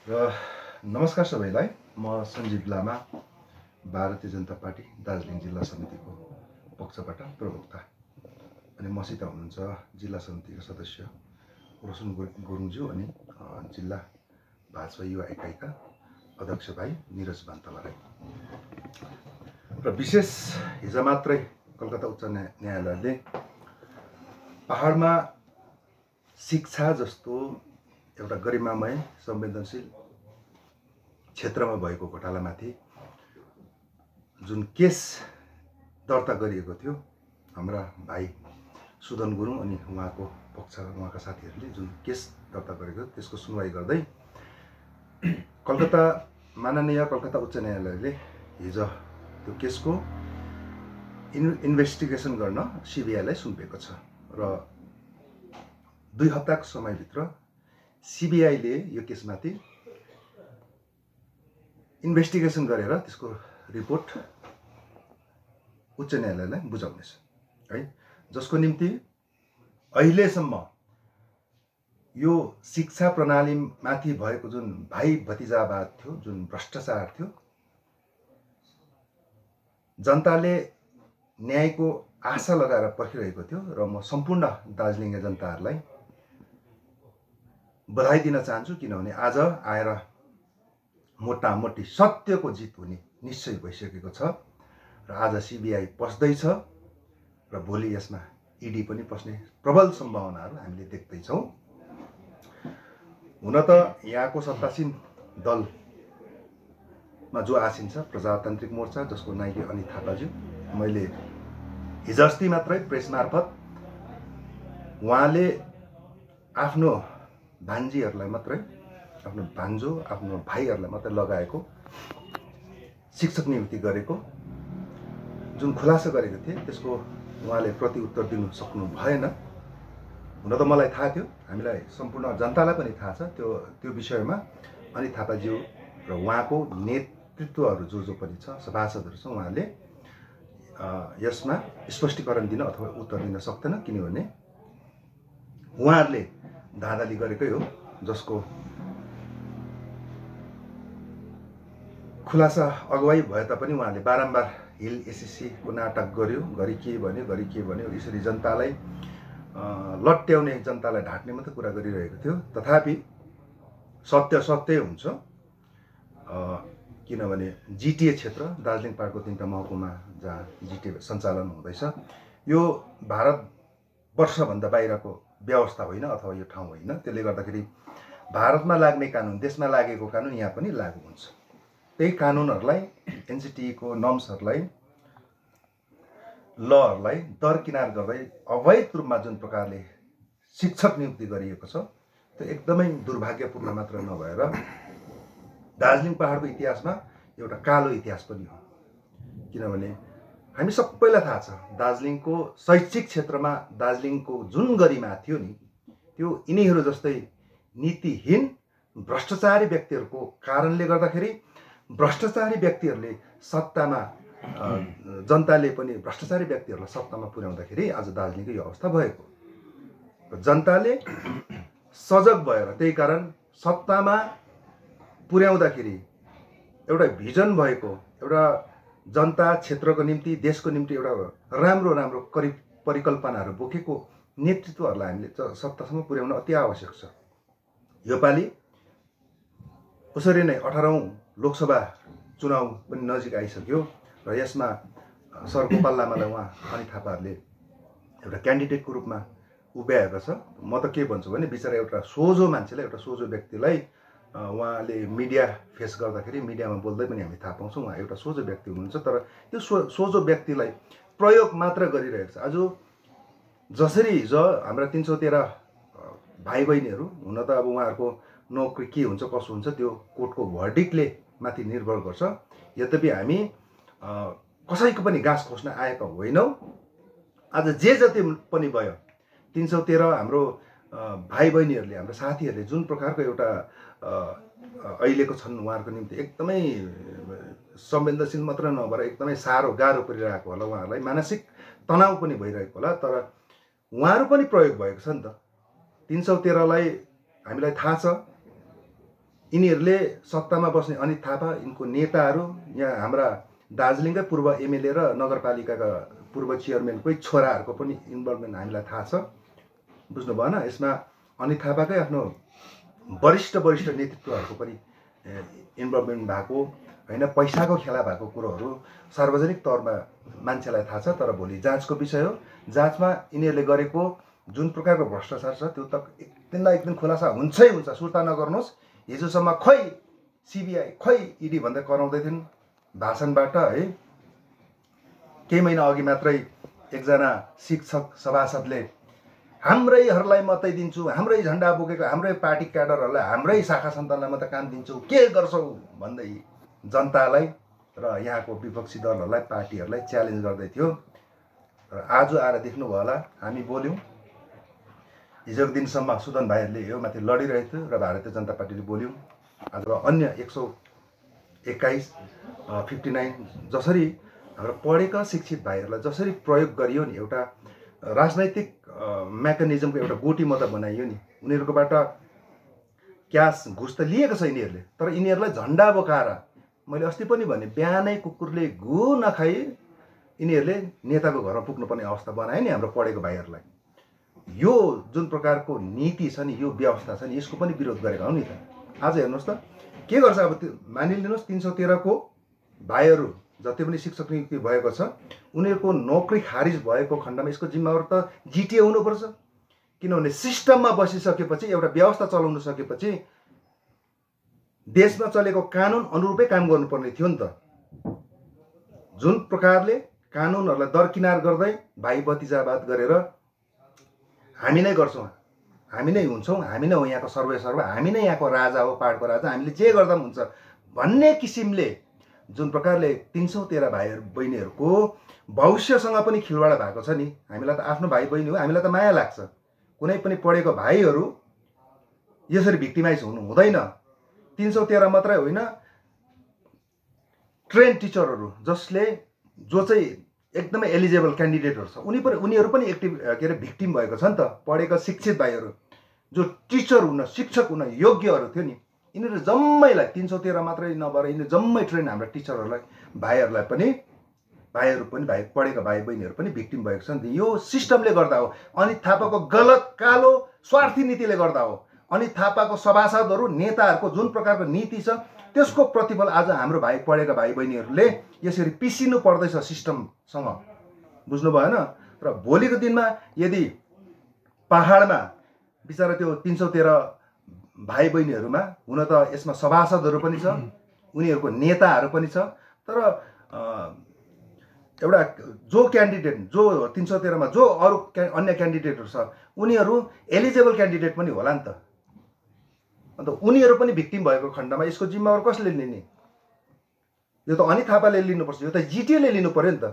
र नमस्कार सबैलाई। म सञ्जीव लामा, भारतीय जनता पार्टी दार्जिलिङ जिल्ला समितिको पक्षबाट प्रवक्ता। अनि मसित हुनुहुन्छ जिल्ला समितिका सदस्य रोशन गुरुङज्यू अनि जिल्ला भाजपा युवा इकाइका अध्यक्ष भाइ निरज बान्तला राई। र विशेष हिजो मात्रै कलकत्ता उच्च न्यायालयले पहाडमा शिक्षा जस्तो एउटा गरिमामय संवेदनशील क्षेत्रमा भएको घोटालामाथि जुन केस दर्ता गरिएको थियो, हाम्रा भाइ सुदन गुरुङ अनि उहाँका साथीहरूले जुन केस दर्ता गरेको त्यसको सुनवाई गर्दै माननीय कलकत्ता उच्च न्यायालयले हिजो त्यो केसको इन्भेस्टिगेसन गर्न सिबिआईलाई सुम्पेको छ। र 2 हप्ताको समयभित्र सिबिआईले यो केसमाथि इन्भेस्टिगेसन गरेर त्यसको रिपोर्ट उच्च न्यायालयलाई बुझाउनेछ है, जसको निम्ति अहिलेसम्म यो शिक्षा प्रणालीमाथि भएको जुन भाइ भतिजावाद थियो, जुन भ्रष्टाचार थियो, जनताले न्यायको आशा लगाएर पर्खिरहेको थियो। र म सम्पूर्ण दार्जिलिङे जनताहरूलाई बधाई दिन चाहन्छु, किनभने आज आएर मोटामोटी सत्यको जित हुने निश्चय भइसकेको छ। र आज सिबिआई पस्दैछ र भोलि यसमा इडी पनि पस्ने प्रबल सम्भावनाहरू हामीले देख्दैछौँ। हुन त यहाँको सत्तासीन दलमा जो आसीन छ प्रजातान्त्रिक मोर्चा, जसको नायक अनित थापाज्यू, मैले हिजो अस्ति मात्रै प्रेस मार्फत उहाँले आफ्नो भान्जीहरूलाई मात्रै, आफ्नो भान्जो, आफ्नो भाइहरूलाई मात्रै लगाएको शिक्षक नियुक्ति गरेको जुन खुलासा गरेको थिए, त्यसको उहाँले प्रतिउत्तर दिनु सक्नु भएन। हुन त मलाई थाहा थियो, हामीलाई सम्पूर्ण जनतालाई पनि थाहा छ त्यो विषयमा अनित थापाज्यू र उहाँको नेतृत्वहरू जो पनि छ, सभासदहरू छ, उहाँले यसमा स्पष्टीकरण दिन अथवा उत्तर दिन सक्दैन, किनभने उहाँहरूले धाँधली गरेकै हो, जसको खुलासा अगुवाई भए तापनि उहाँले बारम्बार हिल एसएससीको नाटक गर्यो, घरि के भन्यो, यसरी जनतालाई लट्याउने, जनतालाई ढाँट्ने मात्रै कुरा गरिरहेको थियो। तथापि सत्य हुन्छ, किनभने जिटिए क्षेत्र, दार्जिलिङ पहाडको 3टा महकुमा जहाँ जिटिए सञ्चालन हुँदैछ, यो भारतवर्षभन्दा बाहिरको व्यवस्था होइन अथवा यो ठाउँ होइन। त्यसले गर्दाखेरि भारतमा लाग्ने कानुन, देशमा लागेको कानुन यहाँ पनि लागू हुन्छ। त्यही कानुनहरूलाई, एनसिटिईको नर्म्सहरूलाई, लहरूलाई दरकिनार गर्दै अवैध रूपमा जुन प्रकारले शिक्षक नियुक्ति गरिएको छ, त्यो एकदमै दुर्भाग्यपूर्ण मात्र नभएर दार्जिलिङ पहाडको इतिहासमा एउटा कालो इतिहास पनि हो। किनभने हामी सबैलाई थाहा छ, दार्जिलिङको शैक्षिक क्षेत्रमा दार्जिलिङको जुन गरिमा थियो नि, त्यो यिनीहरू जस्तै नीतिहीन भ्रष्टाचारी व्यक्तिहरूको कारणले गर्दाखेरि भ्रष्टाचारी व्यक्तिहरूले सत्तामा, जनताले पनि भ्रष्टाचारी व्यक्तिहरूलाई सत्तामा पुर्याउँदाखेरि आज दार्जिलिङको यो अवस्था भएको। जनताले सजग भएर, त्यही कारण सत्तामा पुर्याउँदाखेरि एउटा भिजन भएको, एउटा जनता क्षेत्रको निम्ति, देशको निम्ति एउटा राम्रो परिकल्पनाहरू बोकेको नेतृत्वहरूलाई हामीले सत्तासम्म पुर्याउन अति आवश्यक छ। योपालि उसरी नै 18औं लोकसभा चुनाव पनि नजिक आइसक्यो र यसमा सरगोपाल लामालाई उहाँ अनित थापाहरूले एउटा क्यान्डिडेटको रूपमा उभ्याएको छ। म त के भन्छु भने, बिचरा एउटा सोझो मान्छेलाई, एउटा सोझो व्यक्तिलाई उहाँले मिडिया फेस गर्दाखेरि, मिडियामा बोल्दै पनि हामी थाहा पाउँछौँ उहाँ एउटा सोझो व्यक्ति हुनुहुन्छ। तर त्यो सोझो व्यक्तिलाई प्रयोग मात्र गरिरहेको छ। आज जसरी हिजो हाम्रा 313 भाइ बहिनीहरू, हुन त अब उहाँहरूको नोकरी के हुन्छ कसो हुन्छ त्यो कोर्टको भर्डिक्टले माथि निर्भर गर्छ। यद्यपि हामी कसैको पनि गाँस खोज्न आएका होइनौँ। आज जे जति पनि भयो, 313 हाम्रो भाइ बहिनीहरूले, हाम्रो साथीहरूले जुन प्रकारको एउटा अहिलेको छन्, उहाँहरूको निम्ति एकदमै संवेदनशील मात्र नभएर एकदमै गाह्रो परिरहेको होला, उहाँहरूलाई मानसिक तनाव पनि भइरहेको होला। तर उहाँहरू पनि प्रयोग भएको छ नि त। 313 लाई हामीलाई थाहा छ यिनीहरूले सत्तामा बस्ने अनित थापा यिनको नेताहरू यहाँ हाम्रा दार्जिलिङकै पूर्व एमएलए र नगरपालिकाका पूर्व चेयरम्यानकै छोराहरूको पनि इन्भल्भमेन्ट हामीलाई थाहा छ। बुझ्नु भएन? यसमा अनित थापाकै आफ्नो वरिष्ठ नेतृत्वहरूको पनि इन्भल्भमेन्ट भएको होइन, पैसाको खेला भएको कुरोहरू सार्वजनिक तौरमा मान्छेलाई थाहा छ। तर भोलि जाँचको विषय हो। जाँचमा यिनीहरूले गरेको जुन प्रकारको भ्रष्टाचार छ त्यो त एक दिन खुलासा हुन्छै हुन्छ। सुर्ता नगर्नुहोस्। हिजोसम्म खै सिबिआई खै इडी भन्दै कराउँदै थिइन् भाषणबाट है। केही महिना अघि मात्रै एकजना शिक्षक सभासदले हाम्रैहरूलाई मात्रै दिन्छु, हाम्रै झन्डा बोकेको हाम्रै पार्टी क्याडरहरूलाई हाम्रै शाखा सन्तानलाई मात्रै काम दिन्छु, के गर्छौ भन्दै जनतालाई र यहाँको विपक्षी दलहरूलाई पार्टीहरूलाई च्यालेन्ज गर्दै थियो। र आज आएर देख्नुभयो होला हामी बोल्यौँ। हिजोको दिनसम्म सुदन भाइहरूले यो माथि लडिरहेको थियो र भारतीय जनता पार्टीले बोल्यौँ। आज अन्य 121 59 जसरी हाम्रो पढेका शिक्षित भाइहरूलाई जसरी प्रयोग गरियो नि, एउटा राजनैतिक मेकानिजमको एउटा गोटी मात्रै बनाइयो नि। उनीहरूकोबाट क्यास घुस त लिएको छ यिनीहरूले, तर यिनीहरूलाई झन्डा बोकाएर, मैले अस्ति पनि भने बिहानै कुकुरले घु नखाई यिनीहरूले नेताको घरमा पुग्नुपर्ने अवस्था बनायो नि हाम्रो पढेको भाइहरूलाई। यो जुन प्रकारको नीति छ नि, यो व्यवस्था छ नि, यसको पनि विरोध गरेका हौ नि त। आज हेर्नुहोस् त के गर्छ। अब त्यो मानिलिनुहोस् 313 को भाइहरू जति पनि शिक्षक नियुक्ति भएको छ उनीहरूको नोकरी खारिज भएको खण्डमा यसको जिम्मेवार त जिटिए हुनुपर्छ। किनभने सिस्टममा बसिसकेपछि, एउटा व्यवस्था चलाउन सकेपछि देशमा चलेको कानुन अनुरूपै काम गर्नुपर्ने थियो नि त। जुन प्रकारले कानुनहरूलाई दरकिनार गर्दै भाइ भतिजावाद गरेर हामी नै गर्छौँ, हामी नै हुन्छौँ, हामी नै हो यहाँको सर्वेसर्वा, हामी नै यहाँको राजा हो, पाहाडको राजा, हामीले जे गर्दा पनि हुन्छ भन्ने किसिमले जुन प्रकारले 313 भाइहरू बहिनीहरूको भविष्यसँग पनि खिलवाड भएको छ नि। हामीलाई त आफ्नो भाइ बहिनी हो, हामीलाई त माया लाग्छ। कुनै पनि पढेको भाइहरू यसरी भिक्टिमाइज हुनु हुँदैन। 313 मात्रै होइन, ट्रेन टिचरहरू जो चाहिँ एकदमै एलिजिबल क्यान्डिडेटहरू छ उनीहरू पनि एक्टिभ के अरे भिक्टिम भएको छ नि त। पढेका शिक्षित भाइहरू जो टिचर हुन, शिक्षक हुन योग्यहरू थियो नि, यिनीहरू जम्मैलाई 313 मात्रै नभएर यिनीहरू जम्मै ट्रेन हाम्रा टिचरहरूलाई भाइहरूलाई पनि भाइ पढेका भाइ बहिनीहरू पनि भिक्टिम भएको छ नि त। यो सिस्टमले गर्दा हो, अनित थापाको गलत कालो स्वार्थी नीतिले गर्दा हो। अनित थापाको सभासदहरू नेताहरूको जुन प्रकारको नीति छ त्यसको प्रतिफल आज हाम्रो पढेका भाइ बहिनीहरूले यसरी पिसिनु पर्दैछ सिस्टमसँग। बुझ्नु भएन? र भोलिको दिनमा यदि पहाडमा बिचरा त्यो 313 भाइ बहिनीहरूमा हुन त यसमा सभासदहरू पनि छ, उनीहरूको नेताहरू पनि छ, तर एउटा जो क्यान्डिडेट जो 313 मा जो अरू अन्य क्यान्डिडेटहरू छ उनीहरू एलिजिबल क्यान्डिडेट पनि होला नि त। अन्त उनीहरू पनि भिक्टिम भएको खण्डमा यसको जिम्मेवार कसले लिने? यो त अनित थापाले लिनुपर्छ, यो त जिटिएले लिनु पर्यो नि त।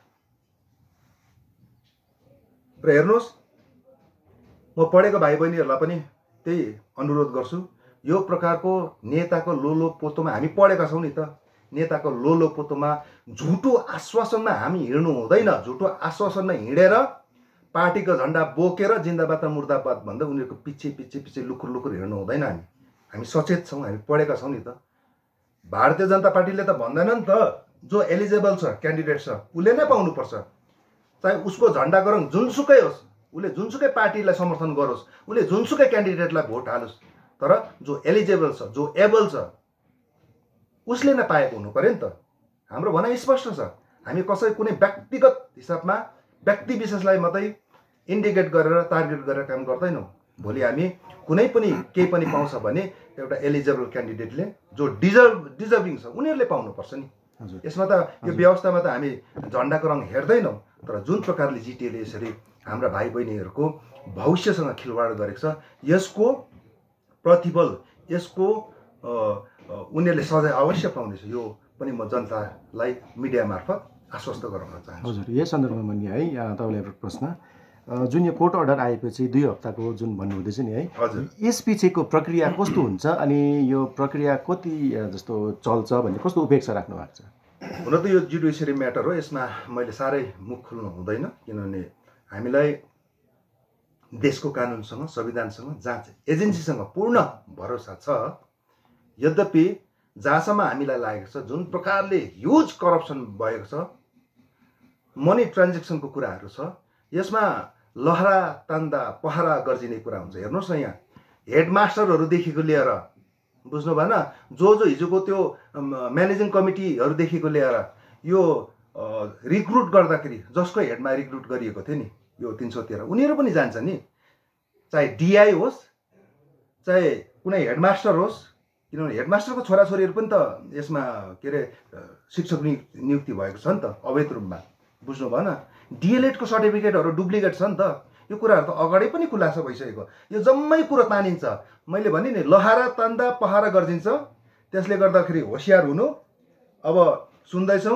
र हेर्नुहोस्, म पढेको भाइ बहिनीहरूलाई पनि त्यही अनुरोध गर्छु, यो प्रकारको नेताको लोलो पोतोमा हामी पढेका छौँ नि त। नेताको लोलो पोतोमा झुटो आश्वासनमा हामी हिँड्नु हुँदैन। झुटो आश्वासनमा हिँडेर पार्टीको झन्डा बोकेर जिन्दाबाद र मुर्दाबाद भन्दा उनीहरूको पछि लुकुर हिँड्नु हुँदैन। हामी सचेत छौँ, हामी पढेका छौँ नि त। भारतीय जनता पार्टीले त भन्दैन नि त जो एलिजिबल छ क्यान्डिडेट छ उसले नै पाउनुपर्छ। चाहे उसको झन्डा गरौँ जुनसुकै होस्, उसले जुनसुकै पार्टीलाई समर्थन गरोस्, उसले जुनसुकै क्यान्डिडेटलाई भोट हालोस्, तर जो एलिजिबल छ, जो एबल छ उसले नै पाएको हुनु पर्यो नि त। हाम्रो भनाइ स्पष्ट छ। हामी कसै कुनै व्यक्तिगत हिसाबमा व्यक्ति विशेषलाई मात्रै इन्डिकेट गरेर टार्गेट गरेर काम गर्दैनौँ। भोलि हामी कुनै पनि केही पनि पाउँछ भने एउटा एलिजिबल क्यान्डिडेटले जो डिजर्भिङ छ उनीहरूले पाउनुपर्छ नि। यसमा त यो व्यवस्थामा त हामी झन्डाको रङ हेर्दैनौँ, तर जुन प्रकारले जिटिएले यसरी हाम्रा भाइ बहिनीहरूको भविष्यसँग खिलवाड गरेको छ यसको प्रतिफल, यसको उनीहरूले सजाय अवश्य पाउनेछ। यो पनि म जनतालाई मिडिया मार्फत आश्वस्त गराउन चाहन्छु। हजुर, यस सन्दर्भमा नि है तपाईँलाई एउटा प्रश्न, जुन यो कोर्ट अर्डर आएपछि 2 हप्ताको जुन भन्नुहुँदैछ नि है, यसपछिको प्रक्रिया कस्तो हुन्छ अनि यो प्रक्रिया कति जस्तो चल्छ भन्ने कस्तो उपेक्षा राख्नु भएको छ? हुन त यो जुडिसियरी म्याटर हो, यसमा मैले साह्रै मुख खोल्नु हुँदैन। किनभने हामीलाई देशको कानुनसँग, संविधानसँग, जाँच एजेन्सीसँग पूर्ण भरोसा छ। यद्यपि जहाँसम्म हामीलाई लागेको छ जुन प्रकारले ह्युज करप्सन भएको छ, मनी ट्रान्जेक्सनको कुराहरू छ, यसमा लहरा तान्दा पहरा गर्जिने कुरा हुन्छ। हेर्नुहोस् न, यहाँ हेडमास्टरहरूदेखिको लिएर, बुझ्नु भएन, जो हिजोको त्यो म्यानेजिङ कमिटीहरूदेखिको लिएर यो रिक्रुट गर्दाखेरि जसको हेडमा रिक्रुट गरिएको थियो नि यो 313, उनीहरू पनि जान्छ नि, चाहे डिआई होस् चाहे कुनै हेडमास्टर होस्, किनभने हेडमास्टरको छोराछोरीहरू पनि त यसमा के अरे शिक्षक नियुक्ति भएको छ नि त अवैध रूपमा, बुझ्नु भएन। डिएलएडको सर्टिफिकेटहरू डुप्लिकेट छ नि त, यो कुराहरू त अगाडि पनि खुलासा भइसकेको। यो जम्मै कुरो तानिन्छ, मैले भने नि लहरा तान्दा पहरा गर्जिन्छ। त्यसले गर्दाखेरि होसियार हुनु। अब सुन्दैछौँ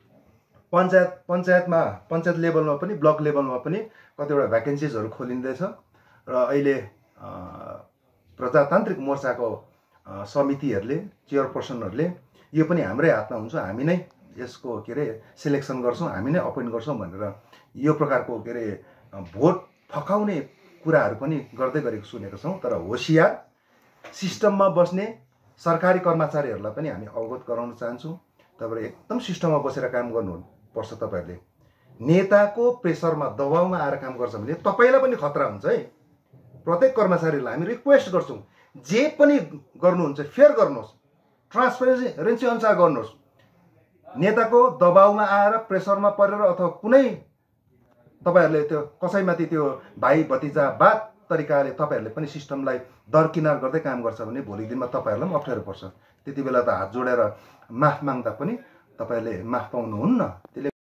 पञ्चायत लेभलमा पनि ब्लक लेभलमा पनि कतिवटा भ्याकेन्सिजहरू खोलिँदैछ र अहिले प्रजातान्त्रिक मोर्चाको समितिहरूले, चेयरपर्सनहरूले यो पनि हाम्रै हातमा हुन्छ, हामी नै यसको के अरे सिलेक्सन गर्छौँ, हामी नै अपोइन्ट गर्छौँ भनेर यो प्रकारको के अरे भोट फकाउने कुराहरू पनि गर्दै गरेको सुनेको छौँ। तर होसियार, सिस्टममा बस्ने सरकारी कर्मचारीहरूलाई पनि हामी अवगत गराउन चाहन्छौँ। तपाईँहरू एकदम सिस्टममा बसेर काम गर्नुपर्छ। तपाईँहरूले नेताको प्रेसरमा दबाउमा आएर काम गर्छ भने तपाईँलाई पनि खतरा हुन्छ है। प्रत्येक कर्मचारीलाई हामी रिक्वेस्ट गर्छौँ, जे पनि गर्नुहुन्छ फेयर गर्नुहोस्, ट्रान्सपेरेन्सी अनुसार गर्नुहोस्। नेताको दबाउमा आएर प्रेसरमा परेर अथवा कुनै तपाईँहरूले त्यो कसैमाथि त्यो भाइ भतिजा बात तरिकाले तपाईँहरूले पनि सिस्टमलाई दरकिनार गर्दै काम गर्छ भने भोलि दिनमा तपाईँहरूलाई पनि अप्ठ्यारो पर्छ। त्यति बेला त हात जोडेर माफ माग्दा पनि तपाईँहरूले माफ पाउनुहुन्न। त्यसले